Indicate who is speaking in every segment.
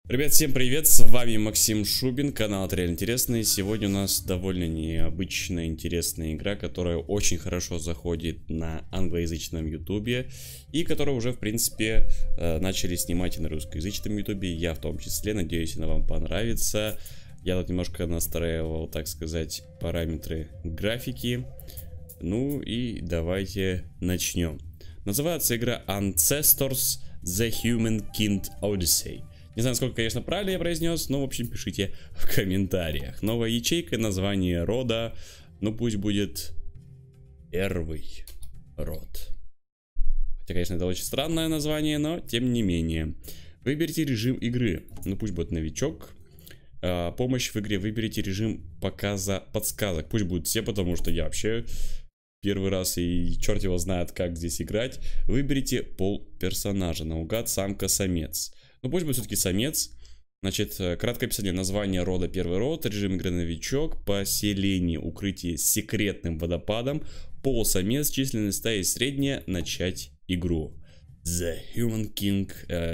Speaker 1: Ребят, всем привет, с вами Максим Шубин, канал Это Реально Интересно. Сегодня у нас довольно необычная, интересная игра, которая очень хорошо заходит на англоязычном ютубе и которую уже, в принципе, начали снимать и на русскоязычном ютубе, я в том числе. Надеюсь, она вам понравится. Я тут немножко настраивал, так сказать, параметры графики. Ну и давайте начнем. Называется игра Ancestors: The Human Kind Odyssey. Не знаю, насколько, конечно, правильно я произнес, но, в общем, пишите в комментариях. Новая ячейка, название рода. Ну, пусть будет первый род. Хотя, конечно, это очень странное название, но тем не менее. Выберите режим игры. Ну, пусть будет новичок. Помощь в игре. Выберите режим показа подсказок. Пусть будут все, потому что я вообще первый раз и черт его знает, как здесь играть. Выберите пол персонажа. Наугад самка-самец. Ну пусть будет все-таки самец. Значит, краткое описание. Название рода: первый род. Режим игры новичок. Поселение, укрытие с секретным водопадом. Пол самец. Численность стаи средняя. Начать игру. The Human King.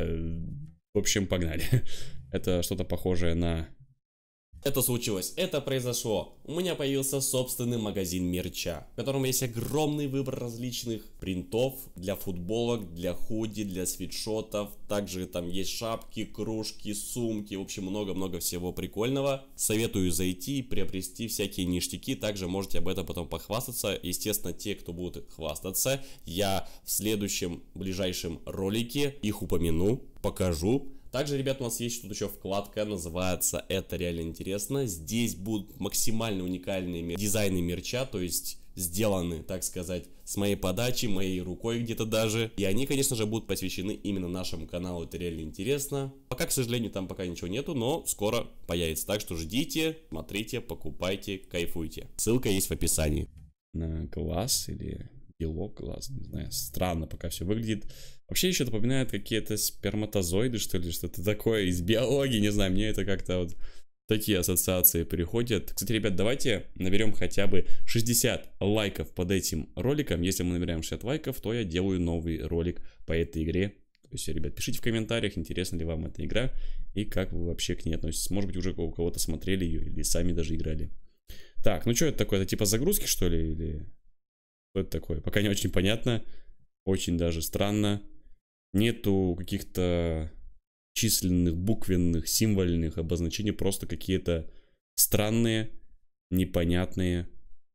Speaker 1: В общем, погнали. Это что-то похожее на...
Speaker 2: Это случилось, это произошло. У меня появился собственный магазин мерча, в котором есть огромный выбор различных принтов для футболок, для худи, для свитшотов. Также там есть шапки, кружки, сумки, в общем, много-много всего прикольного. Советую зайти и приобрести всякие ништяки. Также можете об этом потом похвастаться. Естественно, те, кто будут хвастаться, я в следующем ближайшем ролике их упомяну, покажу. Также, ребят, у нас есть тут еще вкладка, называется «Это реально интересно». Здесь будут максимально уникальные дизайны мерча, то есть сделаны, так сказать, с моей подачи, моей рукой где-то даже. И они, конечно же, будут посвящены именно нашему каналу «Это реально интересно». Пока, к сожалению, там пока ничего нету, но скоро появится. Так что ждите, смотрите, покупайте, кайфуйте. Ссылка есть в описании.
Speaker 1: На глаз или... белок глаз, не знаю, странно пока все выглядит. Вообще еще напоминает какие-то сперматозоиды, что ли, что-то такое из биологии, не знаю, мне это как-то вот такие ассоциации приходят. Кстати, ребят, давайте наберем хотя бы 60 лайков под этим роликом. Если мы набираем 60 лайков, то я делаю новый ролик по этой игре. То есть, ребят, пишите в комментариях, интересна ли вам эта игра и как вы вообще к ней относитесь. Может быть, уже у кого-то смотрели ее или сами даже играли. Так, ну что это такое? Это типа загрузки, что ли, или... Что это такое? Пока не очень понятно. Очень даже странно. Нету каких-то численных, буквенных, символьных обозначений. Просто какие-то странные, непонятные.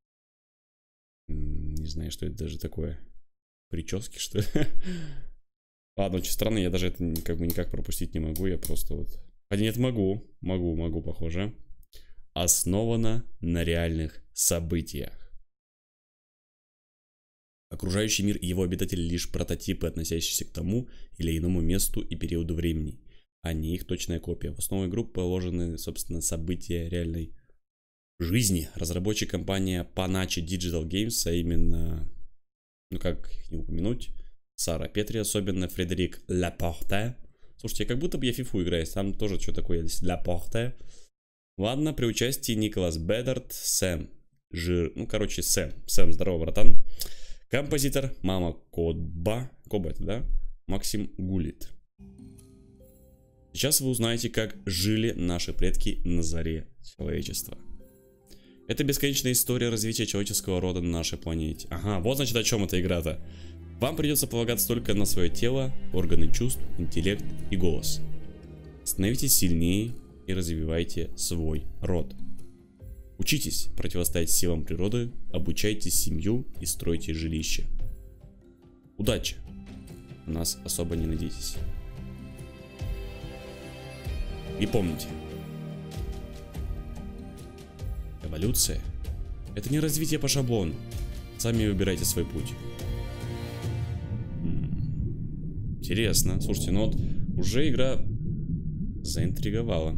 Speaker 1: Не знаю, что это даже такое. Прически, что ли? Ладно, очень странно. Я даже это как бы никак пропустить не могу. Я просто вот... Хотя нет, могу. Могу, похоже. Основано на реальных событиях. Окружающий мир и его обитатели лишь прототипы, относящиеся к тому или иному месту и периоду времени, а не их точная копия. В основу игры положены, собственно, события реальной жизни. Разработчик компания Panache Digital Games, а именно, ну как их не упомянуть, Сара Петри, особенно Фредерик Лапорте. Слушайте, как будто бы я фифу играю, там тоже что такое есть, Лапорте. Ладно, при участии Николас Беддарт, Сэм, Сэм, здорово, братан. Композитор Мама Коба это, да? Максим Гулит. Сейчас вы узнаете, как жили наши предки на заре человечества. Это бесконечная история развития человеческого рода на нашей планете. Ага, вот значит о чем эта игра-то. Вам придется полагаться только на свое тело, органы чувств, интеллект и голос. Становитесь сильнее и развивайте свой род. Учитесь противостоять силам природы, обучайте семью и стройте жилище. Удачи! На нас особо не надейтесь. И помните, эволюция — это не развитие по шаблону. Сами выбирайте свой путь. Интересно. Слушайте, ну вот уже игра заинтриговала.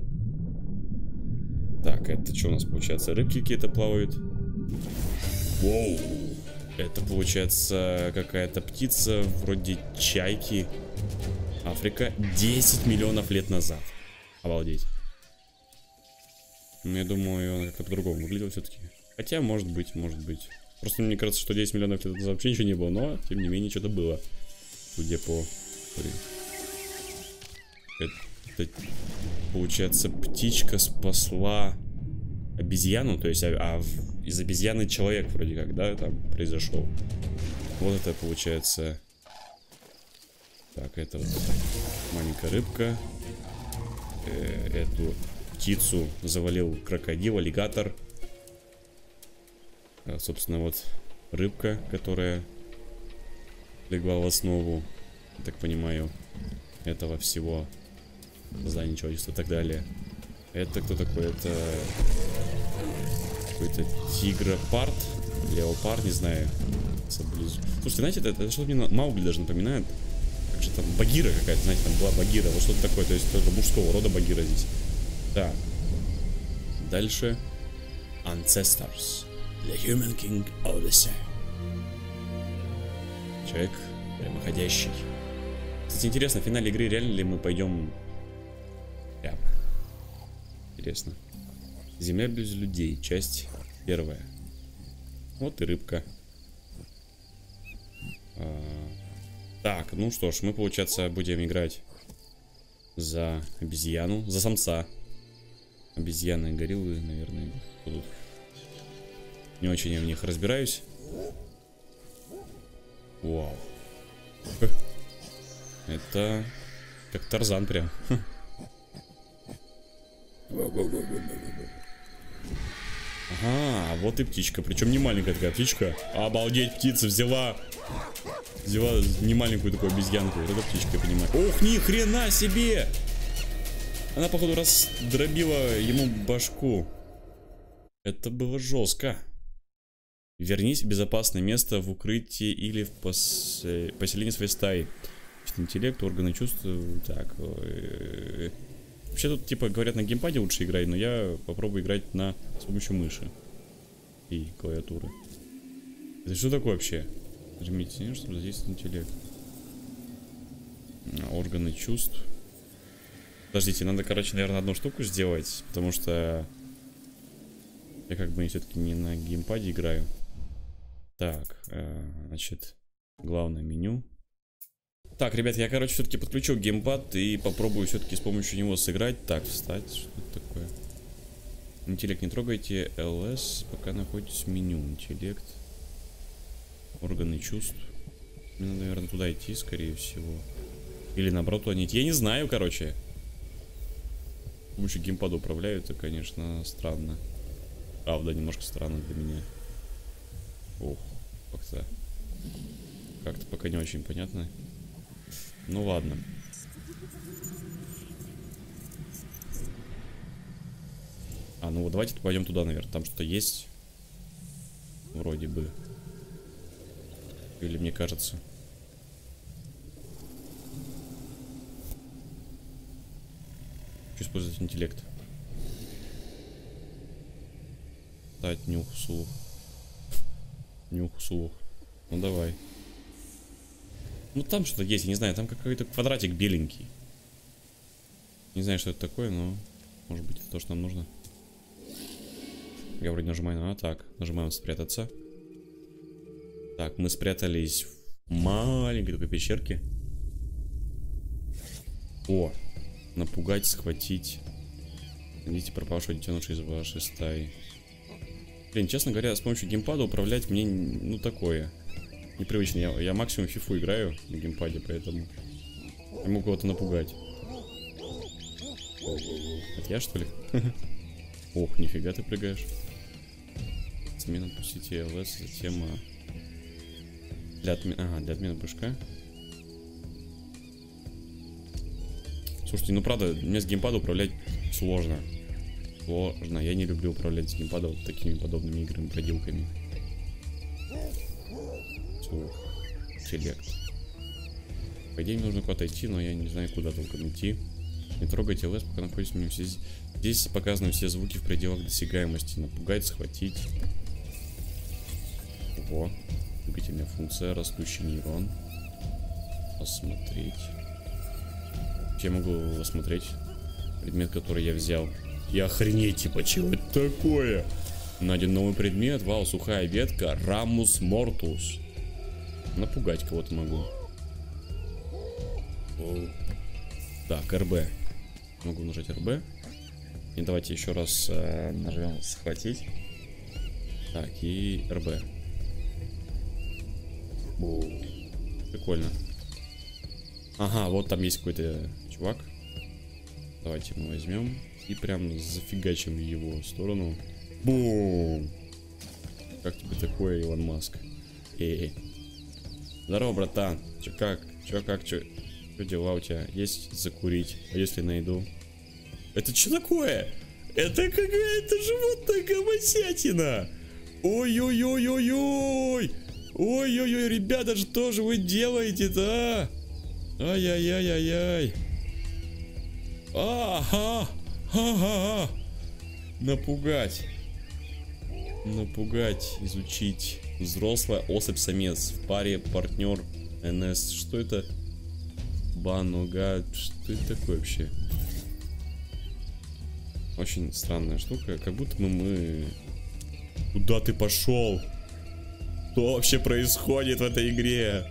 Speaker 1: Так, это что у нас получается? Рыбки какие-то плавают. Воу. Это получается какая-то птица вроде чайки. Африка 10 миллионов лет назад. Обалдеть. Я думаю, она как-то по-другому выглядела все-таки. Хотя, может быть. Просто мне кажется, что 10 миллионов лет назад вообще ничего не было. Но, тем не менее, что-то было. Судя по... получается, птичка спасла обезьяну, то есть, из обезьяны человек вроде как, да, там произошел. Вот это получается. Так, это вот маленькая рыбка. Эту птицу завалил крокодил, аллигатор. Собственно, вот рыбка, которая легла в основу, я так понимаю, этого всего. Создание человечества и так далее. Это кто такой? Это какой-то тигропард, леопард, не знаю. Слушайте, знаете, это что-то мне Маугли даже напоминает. Как же там, Багира какая-то, знаете, там была Багира. Вот что-то такое, то есть только мужского рода Багира здесь. Так. Дальше. Ancestors. The Human King of the Sea. Человек прямоходящий. Кстати, интересно, в финале игры реально ли мы пойдем прямо? Интересно. Земля без людей. Часть первая. Вот и рыбка. Так, ну что ж, мы, получается, будем играть за обезьяну, за самца. Обезьяны и гориллы, наверное, будут. Не очень я в них разбираюсь. Вау. Это как Тарзан прям. Ага, вот и птичка. Причем не маленькая такая птичка. Обалдеть, птица взяла не маленькую такую обезьянку. Вот эта птичка, я понимаю. Ох, ни хрена себе! Она, походу, раздробила ему башку. Это было жестко. Вернись в безопасное место в укрытии или в поселении своей стаи. Интеллект, органы чувств. Так. Вообще тут, типа, говорят, на геймпаде лучше играть, но я попробую играть с помощью мыши и клавиатуры. Это что такое вообще? Нажмите, чтобы задействовать интеллект. Органы чувств. Подождите, надо, короче, наверное, одну штуку сделать, потому что я как бы все-таки не на геймпаде играю. Так, значит, главное меню. Так, ребят, я, короче, все-таки подключу геймпад и попробую все-таки с помощью него сыграть. Так, встать, что это такое? Интеллект не трогайте, ЛС, пока находитесь в меню. Интеллект, органы чувств. Мне надо, наверное, туда идти, скорее всего. Или наоборот, туда не идти. Я не знаю, короче. С помощью геймпада управляю, это, конечно, странно. Правда, немножко странно для меня. Ох, как-то пока не очень понятно. Ну ладно. Ну вот давайте пойдем туда, наверное. Там что-то есть. Вроде бы. Или мне кажется. Хочу использовать интеллект. Дать нюх, слух. Нюх, слух. Ну давай. Ну там что-то есть, я не знаю, там какой-то квадратик беленький. Не знаю, что это такое, но может быть это то, что нам нужно. Я вроде нажимаю на так. Нажимаем спрятаться. Так, мы спрятались в маленькой такой пещерке. О, напугать, схватить. Найдите пропавшего детеныша из вашей стаи. Блин, честно говоря, с помощью геймпада управлять мне, ну, такое. Непривычно. Я максимум фифу играю на геймпаде, поэтому я могу кого-то напугать. Это я, что ли? Ох, нифига ты прыгаешь. Смена, отпустите ЛС, затем... для отмены прыжка. Слушайте, ну правда, мне с геймпада управлять сложно. Сложно. Я не люблю управлять с геймпада вот такими подобными играми, проделками. Интеллект. По идее, мне нужно куда-то идти, но я не знаю, куда толком идти. Не трогайте ЛС, пока находитесь в меню. Здесь показаны все звуки в пределах досягаемости. Напугать, схватить. Ого. Двигательная функция, растущий нейрон. Посмотреть. Я могу осмотреть предмет, который я взял. И охренеть, типа, чего это такое? Найден новый предмет. Вау, сухая ветка. Рамус мортус. Напугать кого-то могу. Так, РБ. Могу нажать РБ. И давайте еще раз нажмем схватить. Так, и РБ. Прикольно. Ага, вот там есть какой-то чувак. Давайте мы возьмем и прям зафигачим в его сторону. Бум! Как тебе такое, Илон Маск? Здорово, братан. Чё как? Чё дела у тебя? Есть закурить? А если найду? Это что такое? Это какая-то животная гомосятина! Ой-ой-ой-ой-ой! Ой-ой-ой, ребята, что же вы делаете-то, а? Ай-яй-яй-яй-яй. Ага! Ага! Напугать. Напугать, изучить. Взрослая особь-самец. В паре партнер НС. Что это? Бануга. Что это такое вообще? Очень странная штука. Как будто мы... Куда ты пошел? Что вообще происходит в этой игре?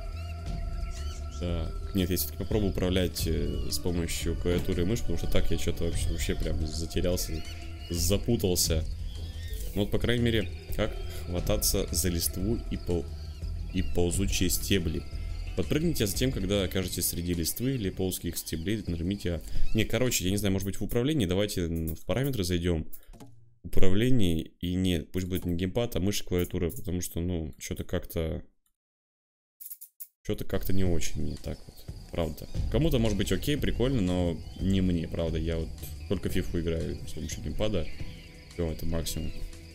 Speaker 1: Так, нет, я все-таки попробую управлять с помощью клавиатуры и мыши, потому что так я что-то вообще прям затерялся, запутался. Ну вот, по крайней мере, как хвататься за листву и ползучие стебли. Подпрыгните, а затем, когда окажетесь среди листвы или ползких стеблей, нажмите... Не, короче, я не знаю, может быть в управлении, давайте в параметры зайдем. Управление, и нет, пусть будет не геймпад, а мышь, клавиатура, потому что, ну, что-то как-то не очень мне так вот, правда. Кому-то может быть окей, прикольно, но не мне, правда. Я вот только фифу играю с помощью геймпада. Все, это максимум.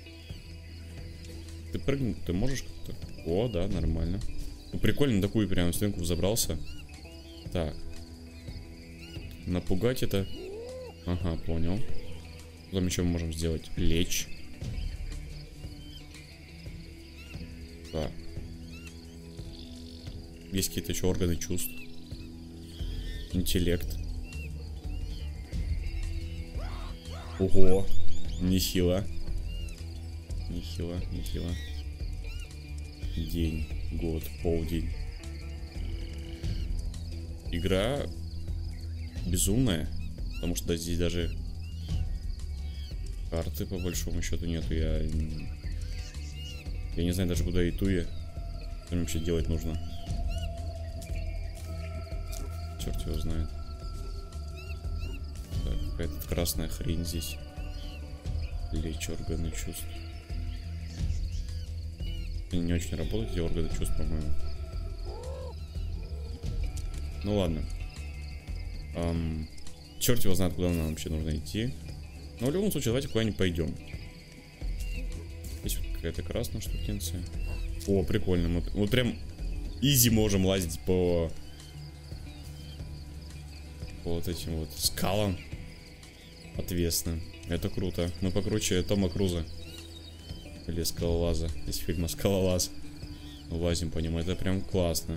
Speaker 1: Ты прыгнуть, ты можешь как-то? О, да, нормально. Ну, прикольно, на такую прям стенку взобрался. Так. Напугать это. Ага, понял. Потом еще мы можем сделать? Лечь. Так. Есть какие-то еще органы чувств. Интеллект. Ого. Нехило. Нехило, нехило. День, год, полдень. Игра безумная. Потому что здесь даже карты по большому счету нету. Я не знаю даже куда иду я. Что мне вообще делать нужно. Черт его знает. Какая-то красная хрень здесь. Лечь органы чувств. Они не очень работают, эти органы чувств, по-моему. Ну ладно. Черт его знает, куда нам вообще нужно идти. Но в любом случае, давайте куда-нибудь пойдем. Есть вот какая-то красная штукенция. О, прикольно. Мы вот прям изи можем лазить по вот этим вот скалам отвесным. Это круто. Мы покруче Тома Круза. Или скалолаза. Из фильма «Скалолаз». Лазим по нему. Это прям классно.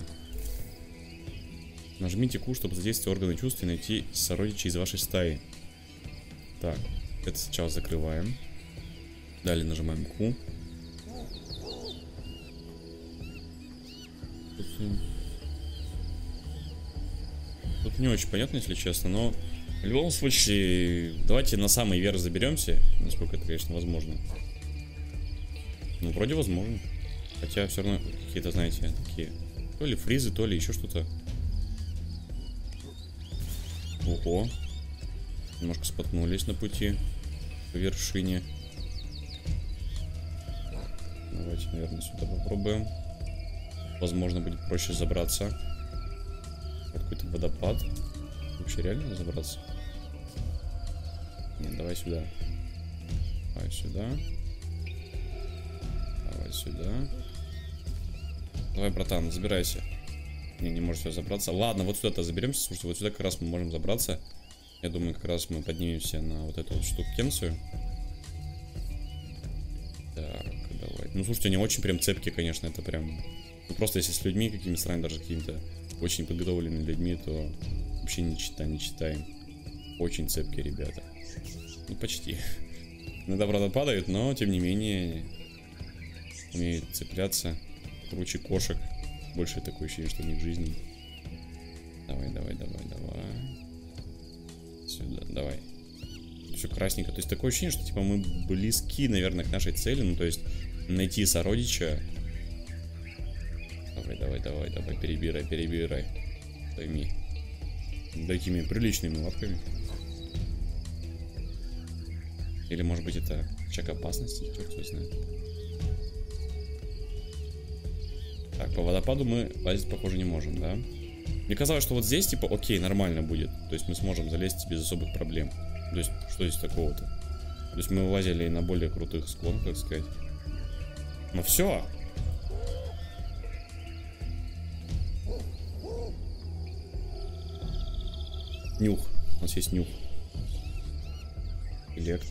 Speaker 1: Нажмите Q, чтобы задействовать органы чувств и найти сородичей из вашей стаи. Так. Это сначала закрываем. Далее нажимаем Q. Тут не очень понятно, если честно, но в любом случае давайте на самый верх заберемся, насколько это, конечно, возможно. Ну, вроде возможно. Хотя все равно какие-то, знаете, такие то ли фризы, то ли еще что-то. Ого. Немножко споткнулись на пути к вершине. Давайте, наверное, сюда попробуем. Возможно, будет проще забраться. Какой-то водопад. Вообще реально забраться? Нет, давай сюда. Давай сюда. Давай сюда. Давай, братан, забирайся. Не может сюда забраться. Ладно, вот сюда-то заберемся. Слушайте, вот сюда как раз мы можем забраться. Я думаю, как раз мы поднимемся на вот эту вот штукенцию. Так, давай. Ну, слушайте, они очень прям цепкие, конечно. Это прям... Ну, просто если с людьми какими-то странами, даже какими-то очень подготовленными людьми, то вообще не читаем. Очень цепкие ребята. Ну, почти. Иногда, правда, падают, но, тем не менее, умеют цепляться. Круче кошек. Больше такое ощущение, что у них жизни. Давай. сюда, давай. Все красненько. То есть такое ощущение, что типа мы близки, наверное, к нашей цели. Ну, то есть найти сородича. Давай, перебирай. Пойми. Такими приличными лапками. Или, может быть, это чек опасности, кто знает. Так, по водопаду мы лазить, похоже, не можем, да? Мне казалось, что вот здесь, типа, окей, нормально будет. То есть мы сможем залезть без особых проблем. То есть, что здесь такого-то? То есть мы лазили на более крутых склонах, так сказать. Но все. Нюх. У нас есть нюх. Интеллект.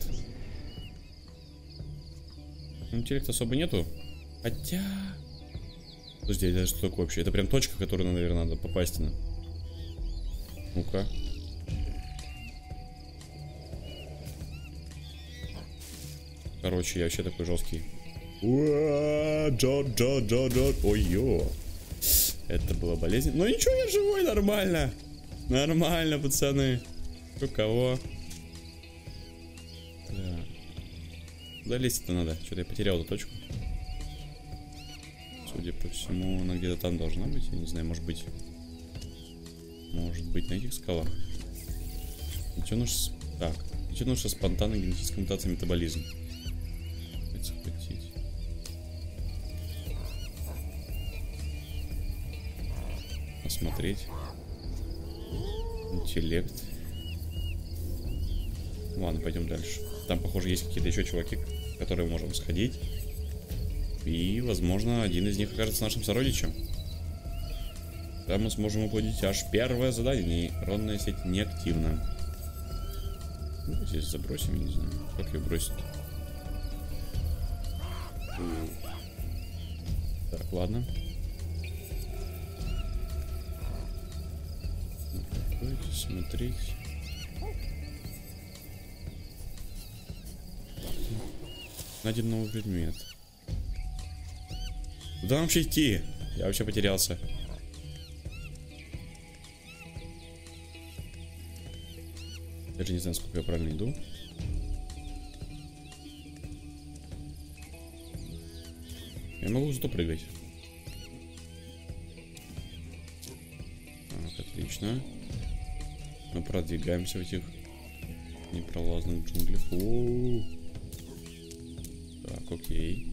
Speaker 1: Интеллекта особо нету. Хотя... Подожди, это что такое вообще? Это прям точка, в которую, наверное, надо попасть на. Ну-ка. Короче, я вообще такой жесткий. Ой-ё. Это было болезненно. Но ничего, я живой, нормально. Нормально, пацаны. У кого? Да. Куда лезть-то надо? Что-то я потерял эту точку. Судя по всему, она где-то там должна быть. Я не знаю, может быть. Может быть, на этих скалах. Детеныш... Так. Детеныш со спонтанной генетической мутацией метаболизм. Захватить. Посмотреть. Интеллект. Ладно, пойдем дальше. Там, похоже, есть какие-то еще чуваки, в которые мы можем сходить. И, возможно, один из них окажется нашим сородичем. Там мы сможем выполнить аж первое задание. Нейронная сеть неактивна. Ну, здесь забросим, я не знаю. Как ее бросить? Так, ладно. Смотреть. Найден новый предмет. Куда нам вообще идти? Я вообще потерялся. Даже не знаю, сколько я правильно иду. Я могу зато прыгать. Так, отлично. Мы продвигаемся в этих непролазных джунглях. О-о-о. Так, окей.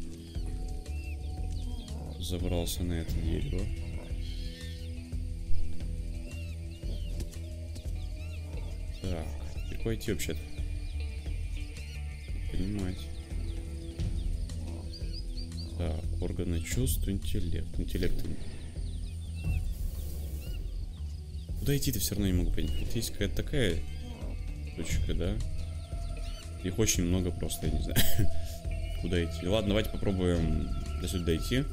Speaker 1: Забрался на это дерево. Так, легко идти вообще-то. Понимать. Так, органы чувств, интеллект. Интеллект. Куда идти-то все равно не могу понять. Вот есть какая-то такая точка, да? Их очень много просто, я не знаю. Куда идти? Ладно, давайте попробуем до сюда дойти.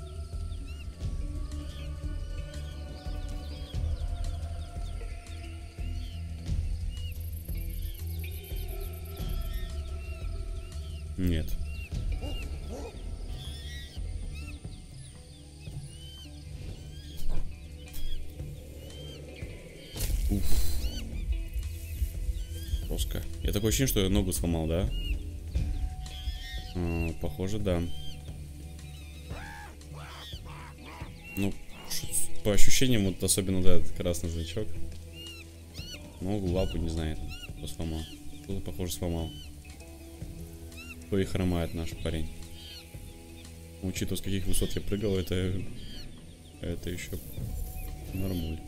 Speaker 1: Нет. Уф. Жестко. Я такое ощущение, что я ногу сломал, да? Похоже, да. Ну, по ощущениям, вот особенно, да, этот красный значок. Ногу, лапу, не знаю, кто сломал. Кто-то, похоже, сломал. Кто и хромает наш парень. Учитывая, с каких высот я прыгал, это еще нормуль.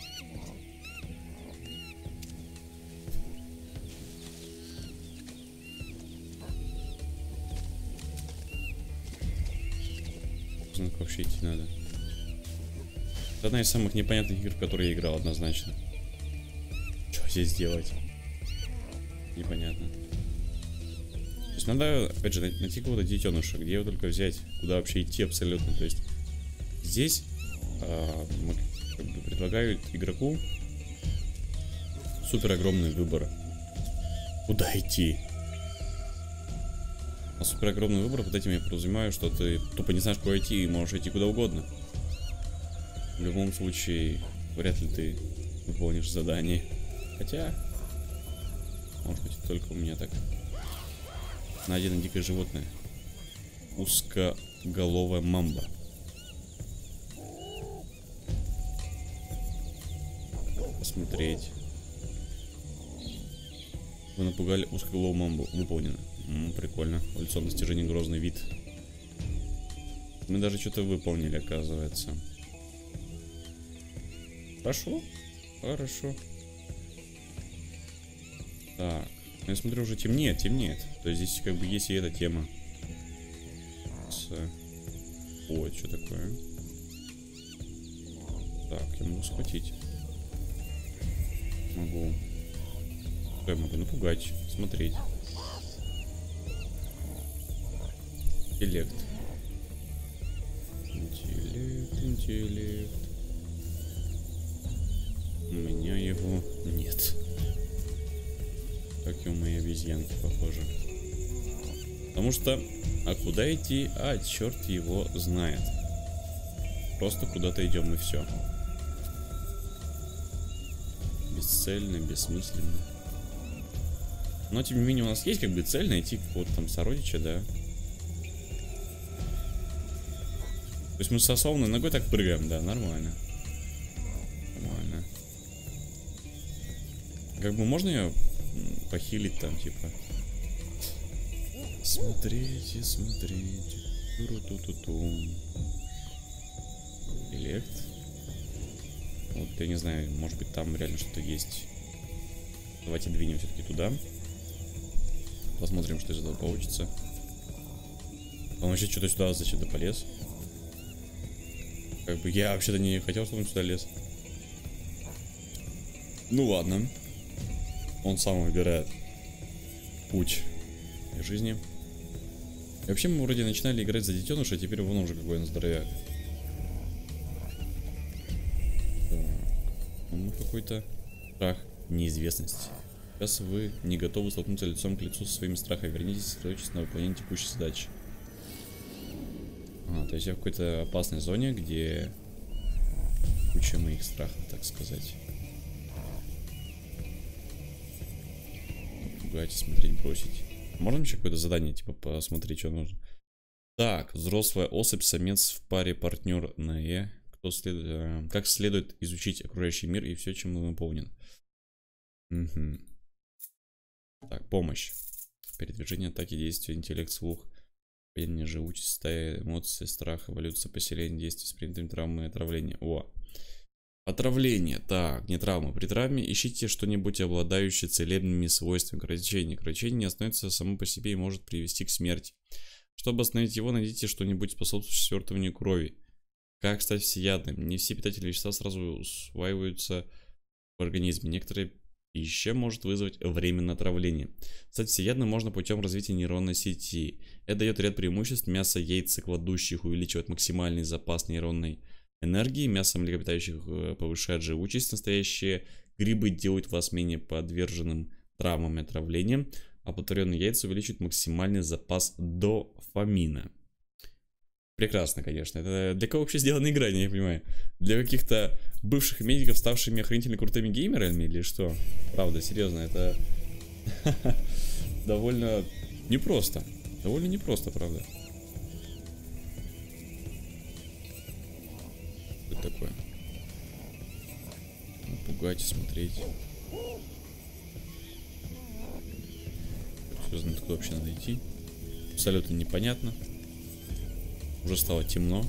Speaker 1: Как вообще идти надо? Это одна из самых непонятных игр, в которые я играл, однозначно. Что здесь делать? Непонятно. То есть надо, опять же, найти какого-то детеныша. Где его только взять? Куда вообще идти абсолютно? То есть здесь как бы предлагают игроку супер огромный выбор. Куда идти? А супер огромный выбор, под этим я подразумеваю, что ты тупо не знаешь, куда идти, и можешь идти куда угодно. В любом случае, вряд ли ты выполнишь задание. Хотя, только у меня так. Найдено дикое животное. Узкоголовая мамба. Посмотреть. Вы напугали узкоголовую мамбу. Выполнено. Прикольно. В лицом достижения грозный вид. Мы даже что-то выполнили, оказывается. Хорошо. Хорошо. Так. Я смотрю, уже темнеет, темнеет. То есть здесь как бы есть и эта тема. Ой, что такое? Так, я могу схватить. Могу. Я могу напугать, смотреть. Интеллект. Интеллект. У меня его нет. Как и у моей обезьянки, похоже. Потому что... А куда идти? А, черт его знает. Просто куда-то идем и все. Бесцельно, бессмысленно. Но тем не менее у нас есть как бы цель найти какого-то там сородича, да. То есть мы со сломанной ногой так прыгаем, да, нормально. Нормально. Как бы можно ее похилить там, типа. Смотрите, смотрите. Туру-ту-ту-ту. Интеллект. Вот, я не знаю, может быть там реально что-то есть. Давайте двинем все-таки туда. Посмотрим, что из этого получится. Он вообще что-то сюда зачем-то полез. Как бы я вообще-то не хотел, чтобы он сюда лез. Ну ладно. Он сам выбирает путь в жизни. И вообще мы вроде начинали играть за детеныша, а теперь вон уже какой он здоровяк. Он какой-то страх, неизвестность. Сейчас вы не готовы столкнуться лицом к лицу со своими страхами. Вернитесь и сосредоточьтесь на выполнении текущей задачи. То есть я в какой-то опасной зоне, где куча моих страхов, так сказать. Пугать, смотреть, бросить. Можно еще какое-то задание, типа, посмотреть, что нужно? Так, взрослая особь, самец в паре, партнер на Е. Как следует изучить окружающий мир и все, чем он наполнен. Угу. Так, помощь. Передвижение, атаки, действия, интеллект, слух. Падение, живучесть, стая, эмоции, страх, эволюция, поселение, действия с принятыми травмы и отравление. О! Отравление. Так, не травма. При травме ищите что-нибудь, обладающее целебными свойствами. Кровотечение. Кровотечение не остановится само по себе и может привести к смерти. Чтобы остановить его, найдите что-нибудь, способствующее свертыванию крови. Как стать всеядным? Не все питательные вещества сразу усваиваются в организме. Некоторые пища может вызвать временное отравление. Стать всеядным можно путем развития нейронной сети. Это дает ряд преимуществ. Мясо яйцекладущих увеличивает максимальный запас нейронной энергии. Мясо млекопитающих повышает живучесть. Настоящие грибы делают вас менее подверженным травмам и отравлениям. А плодотворенные яйца увеличивают максимальный запас дофамина. Прекрасно, конечно. Это для кого вообще сделана игра, я не понимаю. Для каких-то бывших медиков, ставшими охренительно крутыми геймерами или что? Правда, серьезно, это довольно непросто. Довольно непросто, правда. Что это такое? Пугать, смотреть. Все знает, куда вообще надо идти. Абсолютно непонятно. Уже стало темно.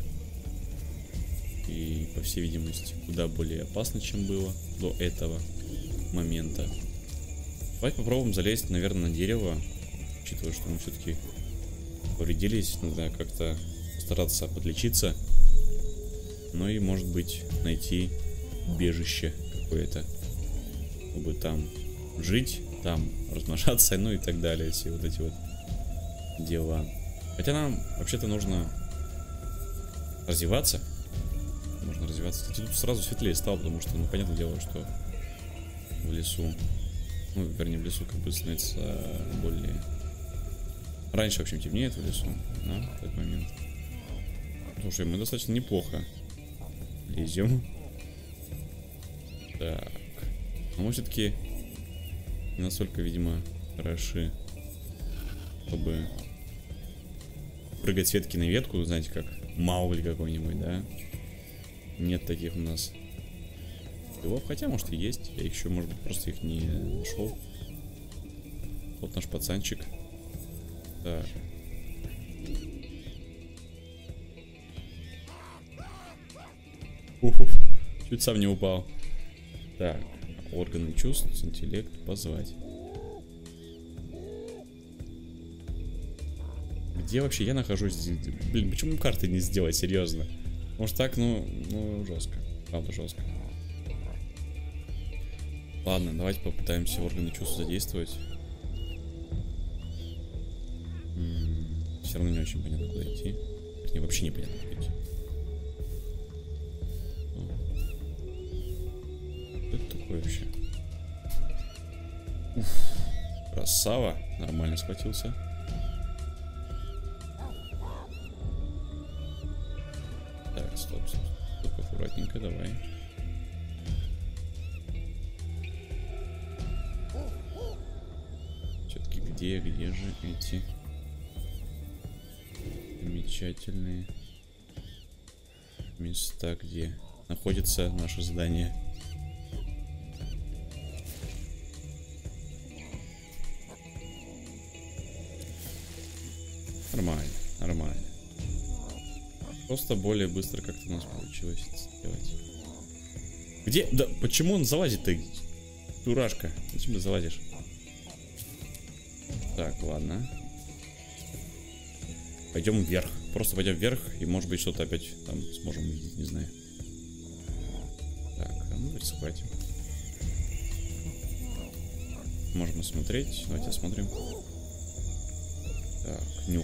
Speaker 1: И, по всей видимости, куда более опасно, чем было до этого момента. Давайте попробуем залезть, наверное, на дерево. Учитывая, что мы все-таки повредились, надо как-то постараться подлечиться. Ну и, может быть, найти убежище какое-то, чтобы там жить, там размножаться, ну и так далее. Все вот эти вот дела. Хотя нам вообще-то нужно развиваться. Можно развиваться. Кстати, тут сразу светлее стало, потому что, ну, понятное дело, что в лесу, ну, вернее, в лесу как бы становится более... Раньше, в общем, темнеет в лесу, да, в этот момент. Слушай, мы достаточно неплохо лезем. Так. Но мы все-таки не настолько, видимо, хороши, чтобы прыгать с ветки на ветку, знаете, как Маугли какой-нибудь, да? Нет таких у нас скиллов, хотя, может, и есть. Я еще, может быть, просто их не нашел. Вот наш пацанчик. Так. Чуть сам не упал. Так, органы чувств, интеллект, позвать. Где вообще я нахожусь? Блин, почему карты не сделать, серьезно? Может так, ну жестко. Правда, жестко. Ладно, давайте попытаемся органы чувств задействовать. Все равно не очень понятно, куда идти. Мне вообще не понятно, куда идти. Что это такое вообще? Уф, красава. Нормально схватился. Так, стоп. Только аккуратненько, давай. Все-таки где же эти замечательные места, где находится наше здание? Нормально. Просто более быстро как-то у нас получилось сделать. Где? Да почему он залазит-то? Дурашка. Зачем ты залазишь? Так, ладно. Пойдем вверх. Просто пойдем вверх, и может быть что-то опять там сможем увидеть, не знаю. Так, ну давайте схватим. Можем осмотреть. Давайте осмотрим. Так, нюх.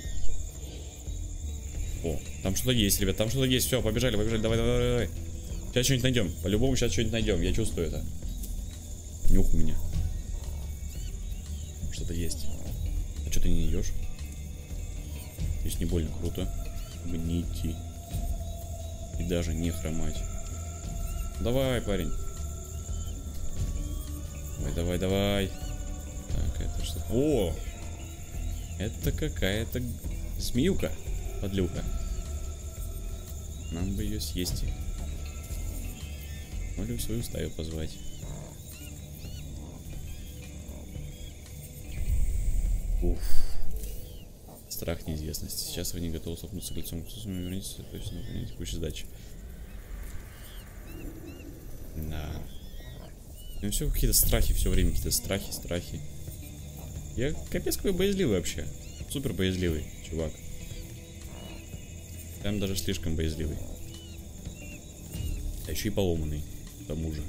Speaker 1: О, там что-то есть, ребят, там что-то есть. Все, побежали, давай. Сейчас что-нибудь найдем. По-любому сейчас что-нибудь найдем. Я чувствую это. Нюх у меня. Что-то есть. А что ты не идешь? Здесь не больно круто, чтобы не идти. И даже не хромать. Давай, парень. Давай. Так, это что? О! Это какая-то змеюка. Подлюка. Нам бы ее съесть. Или в свою стаю позвать. Уф. Страх неизвестности. Сейчас вы не готовы столкнуться лицом к лицу, вернитесь, точно выполнять текущую задачу. Да. Ну все какие-то страхи, все время какие-то страхи. Я капец какой боязливый вообще. Супер боязливый, чувак. Прям даже слишком боязливый. А еще и поломанный, к тому же.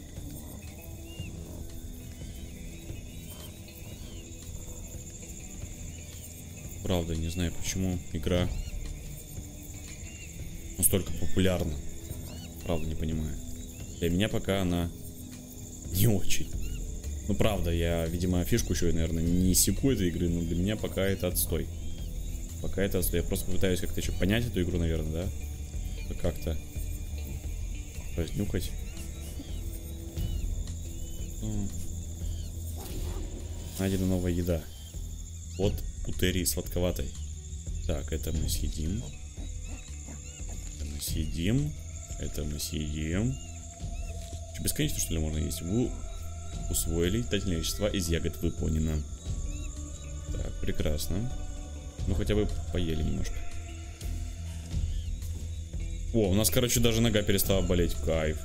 Speaker 1: Правда, не знаю, почему игра настолько популярна. Правда, не понимаю. Для меня пока она не очень. Ну, правда, я, видимо, фишку еще, наверное, не секу этой игры, но для меня пока это отстой. Я просто пытаюсь как-то еще понять эту игру, наверное, да? Как-то разнюхать. Найдена новая еда. От путерии сладковатой. Так, это мы съедим. Это мы съедим. Что, бесконечно, что ли, можно есть? Вы усвоили питательные вещества из ягод, выполнено. Так, прекрасно. Ну, хотя бы поели немножко. О, у нас, короче, даже нога перестала болеть. Кайф.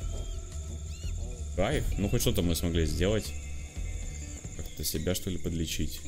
Speaker 1: Ну, хоть что-то мы смогли сделать. Как-то себя, что ли, подлечить.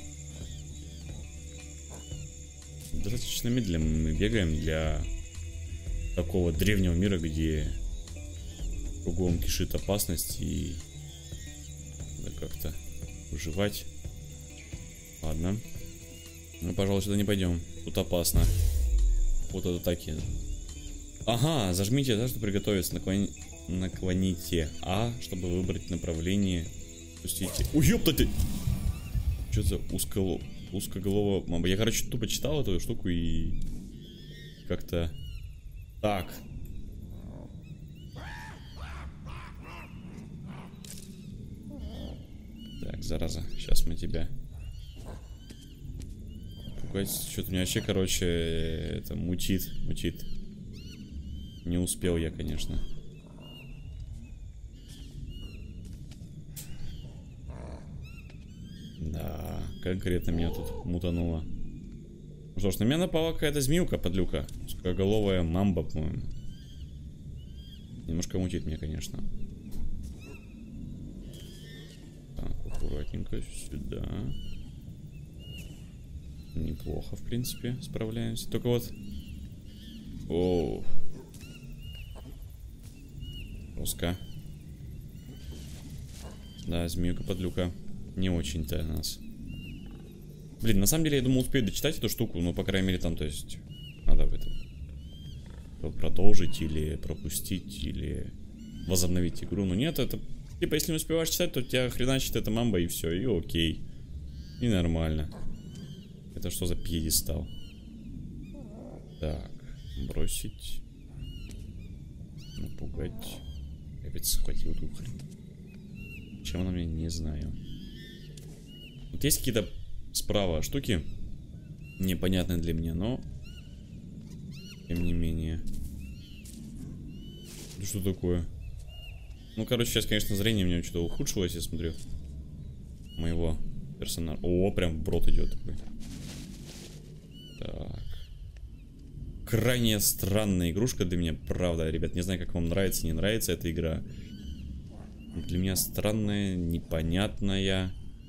Speaker 1: Достаточно медленно мы бегаем для такого древнего мира, где кругом кишит опасность и надо как-то выживать. Ладно. Мы, пожалуй, сюда не пойдем. Тут опасно. Вот от атаки. Ага, зажмите, да, чтобы приготовиться. Наклоните А, чтобы выбрать направление. Пустите. Ой, ёпта ты! Что за узкоголовая маба? Я, короче, тупо читал эту штуку и как-то... Так. Так, зараза. Сейчас мы тебя Что-то меня вообще, короче, это мутит. Не успел я, конечно. Да, конкретно меня тут мутануло. Ну что ж, на меня напала какая-то змеюка, подлюка. Узкоголовая мамба, по-моему. Немножко мутит меня, конечно. Так, аккуратненько сюда. Неплохо, в принципе, справляемся. Только вот... Оу. Жестко. Да, змеюка-подлюка. Не очень-то нас. Блин, на самом деле, я думал успеть дочитать эту штуку, но, по крайней мере, там, то есть... Надо в этом... Продолжить или пропустить, или... Возобновить игру. Но нет, это... Типа, если не успеваешь читать, то тебя хреначит эта мамба, и все, и окей. И нормально. Это что за пьедестал? Так, бросить. Напугать. Опять схватил эту хрень. Чем она мне, не знаю. Вот есть какие-то справа штуки непонятные для меня, но тем не менее. Да что такое? Ну, короче, сейчас, конечно, зрение у меня что-то ухудшилось, я смотрю. Моего персонажа. О, прям в брод идет такой. Так. Крайне странная игрушка для меня, правда, ребят. Не знаю, как вам нравится, не нравится эта игра. Для меня странная, непонятная.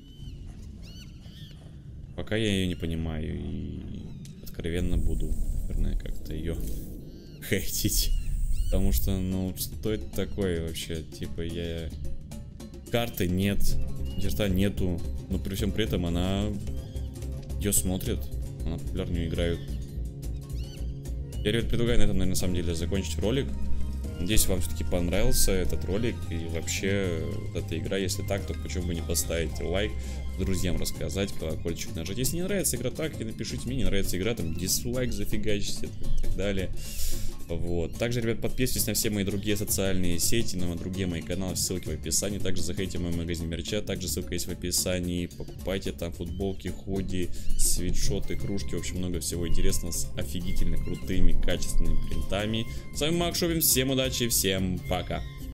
Speaker 1: Пока я ее не понимаю и откровенно буду, наверное, как-то ее хейтить. Потому что, ну, что это такое вообще? Типа, карты нет, черта нету. Но при всем при этом она... Ее смотрят, она популярнее играют. Я, ребят, предлагаю на этом, наверное, на самом деле закончить ролик. Надеюсь, вам все-таки понравился этот ролик и вообще вот эта игра. Если так, то почему бы не поставить лайк, друзьям рассказать, колокольчик нажать. Если не нравится игра, так и напишите мне, не нравится игра, там дизлайк зафигачите и так далее. Вот. Также, ребят, подписывайтесь на все мои другие социальные сети, на другие мои каналы, ссылки в описании. Также заходите в мой магазин мерча, также ссылка есть в описании. Покупайте там футболки, худи, свитшоты, кружки, в общем, много всего интересного с офигительно крутыми, качественными принтами. С вами Макшопинг, всем удачи, всем пока!